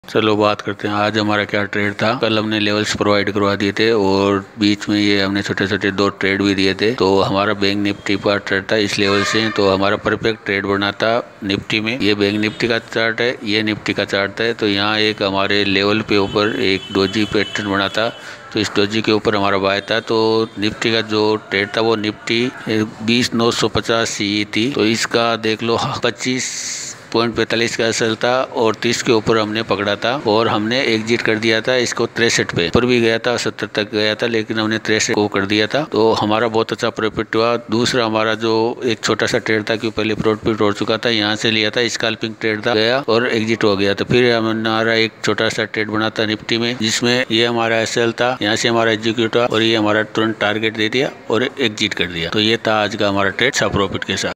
चलो बात करते हैं आज हमारा क्या ट्रेड था। कल हमने लेवल्स प्रोवाइड करवा दिए थे और बीच में ये हमने छोटे छोटे 2 ट्रेड भी दिए थे। तो हमारा बैंक निफ्टी का ट्रेड था इस लेवल से, तो हमारा परफेक्ट ट्रेड बना था निफ्टी में। ये बैंक निफ्टी का चार्ट है, ये निफ्टी का चार्ट है। तो यहाँ एक हमारे लेवल पे ऊपर एक डोजी पैटर्न बना था, तो इस डोजी के ऊपर हमारा बाय था। तो निफ्टी का जो ट्रेड था वो निफ्टी 20,950 सी थी। तो इसका देख लो 25.45 का असल था और 30 के ऊपर हमने पकड़ा था और हमने एग्जिट कर दिया था इसको 63 पे। ऊपर भी गया था 70 तक गया था, लेकिन हमने 63 को कर दिया था। तो हमारा बहुत अच्छा प्रॉफिट हुआ। दूसरा हमारा जो एक छोटा सा ट्रेड था, क्योंकि पहले प्रॉफिट हो चुका था, यहाँ से लिया था, स्कैल्पिंग ट्रेड था, गया और एग्जिट हो गया। तो फिर हमारा एक छोटा सा ट्रेड बना था निफ्टी में, जिसमें ये हमारा एसएल था, यहाँ से हमारा एग्जीक्यूट हुआ और ये हमारा तुरंत टारगेट दे दिया और एग्जिट कर दिया। तो ये था आज का हमारा ट्रेड सा प्रॉफिट के साथ।